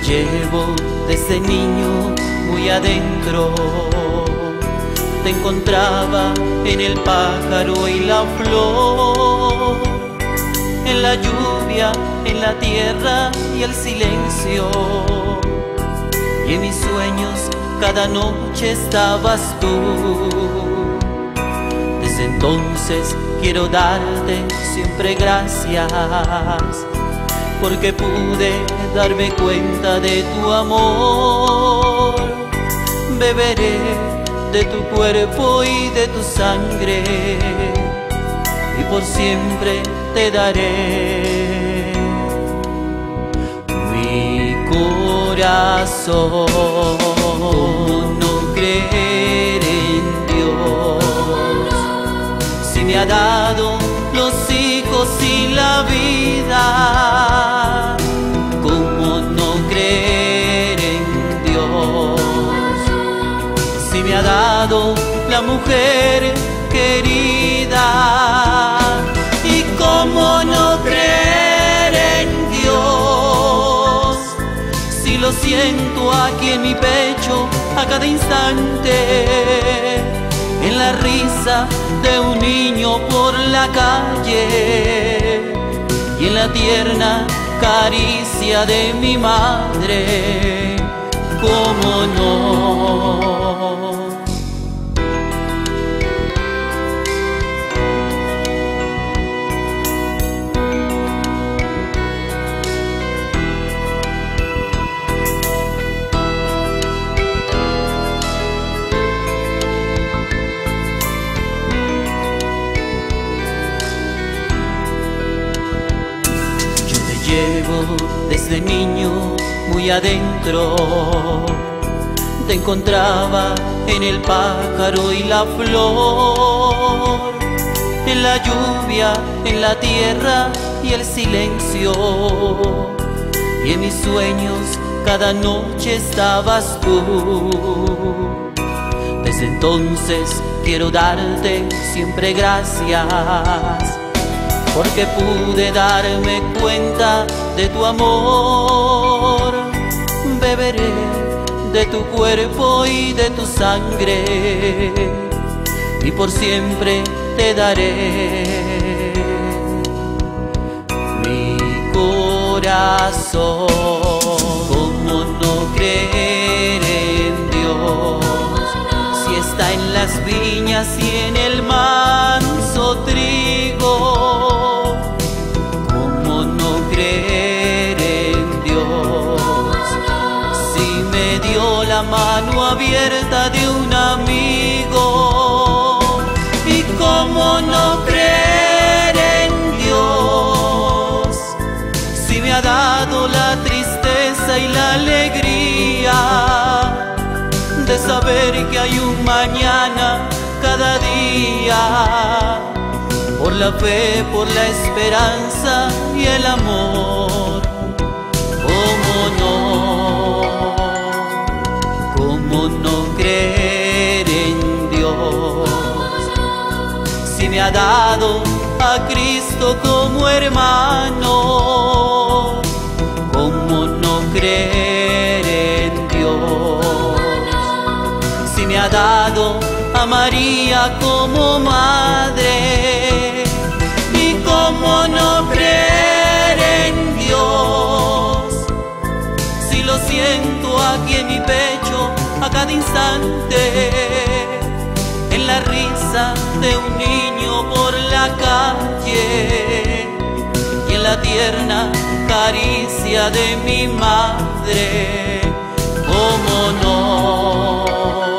llevo desde niño muy adentro. Te encontraba en el pájaro y la flor, en la lluvia, en la tierra y el silencio. Y en mis sueños cada noche estabas tú. Desde entonces quiero darte siempre gracias, porque pude darme cuenta de tu amor. Beberé de tu cuerpo y de tu sangre, y por siempre te daré mi corazón. ¿Cómo no creer en Dios si me ha dado los hijos y la vida? ¿Cómo no creer en Dios si me ha dado la mujer querida? ¿Y cómo no creer en Dios si lo siento aquí en mi pecho a cada instante, en la risa de un niño por la calle y en la tierna caricia de mi madre? ¿Cómo no? Llevo desde niño muy adentro. Te encontraba en el pájaro y la flor, en la lluvia, en la tierra y el silencio. Y en mis sueños cada noche estabas tú. Desde entonces quiero darte siempre gracias, porque pude darme cuenta de tu amor. Beberé de tu cuerpo y de tu sangre, y por siempre te daré mi corazón. ¿Cómo no creer en Dios si está en las viñas y en el manso trigo? ¿Cómo no creer en Dios si me dio la mano abierta de un amigo? ¿Y cómo no creer en Dios si me ha dado la tristeza y la alegría de saber que hay un mañana cada día? Por la fe, por la esperanza y el amor. ¿Cómo no? ¿Cómo no creer en Dios si me ha dado a Cristo como hermano? ¿Cómo no creer en Dios si me ha dado a María como madre? ¿Y cómo no creer en Dios si lo siento aquí en mi pecho a cada instante, en la risa de un niño por la calle y en la tierna caricia de mi madre? ¿Cómo no?